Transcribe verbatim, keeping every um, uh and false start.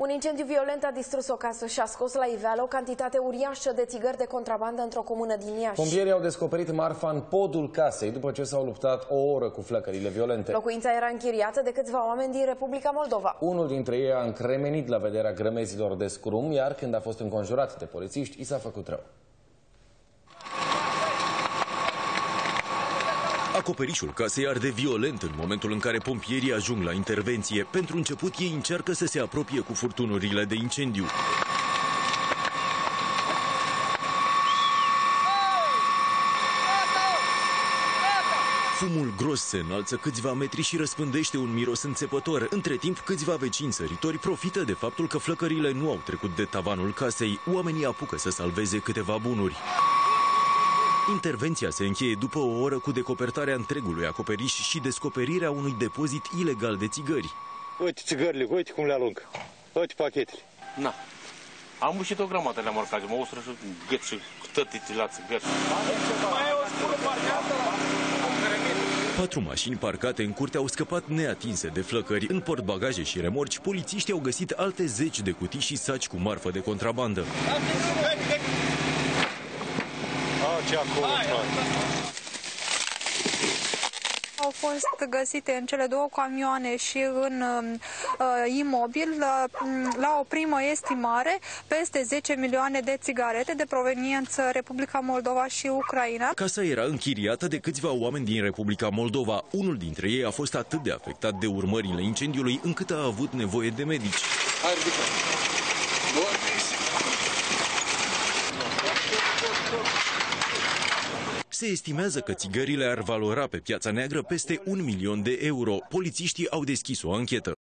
Un incendiu violent a distrus o casă și a scos la iveală o cantitate uriașă de țigări de contrabandă într-o comună din Iași. Pompierii au descoperit marfa în podul casei după ce s-au luptat o oră cu flăcările violente. Locuința era închiriată de câțiva oameni din Republica Moldova. Unul dintre ei a încremenit la vederea grămezilor de scrum, iar când a fost înconjurat de polițiști, i s-a făcut rău. Acoperișul casei arde violent în momentul în care pompierii ajung la intervenție. Pentru început, ei încearcă să se apropie cu furtunurile de incendiu. Fumul gros se înalță câțiva metri și răspândește un miros înțepător. Între timp, câțiva vecini săritori profită de faptul că flăcările nu au trecut de tavanul casei. Oamenii apucă să salveze câteva bunuri. Intervenția se încheie după o oră cu decopertarea întregului acoperiș și descoperirea unui depozit ilegal de țigări. Uite țigările, uite cum le aluncă. Uite pachetele. Na. Am bușit o grămadă le-am arcat, mă usură și ghet și tătiți la țigări. Patru mașini parcate în curte au scăpat neatinse de flăcări. În portbagaje și remorci, polițiștii au găsit alte zeci de cutii și saci cu marfă de contrabandă. Ce acolo, Au fost găsite în cele două camioane și în uh, imobil, la, la o primă estimare, peste zece milioane de țigarete de proveniență Republica Moldova și Ucraina. Casa era închiriată de câțiva oameni din Republica Moldova. Unul dintre ei a fost atât de afectat de urmările incendiului încât a avut nevoie de medici. Hai, ridică. Se estimează că țigările ar valora pe piața neagră peste un milion de euro. Polițiștii au deschis o anchetă.